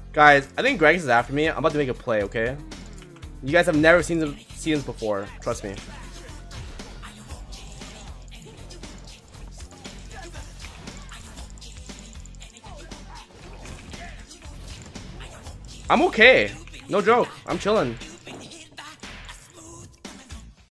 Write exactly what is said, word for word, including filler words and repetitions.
Guys, I think Greg is after me. I'm about to make a play, okay? You guys have never seen them seen this before. Trust me. I'm okay. No joke. I'm chilling.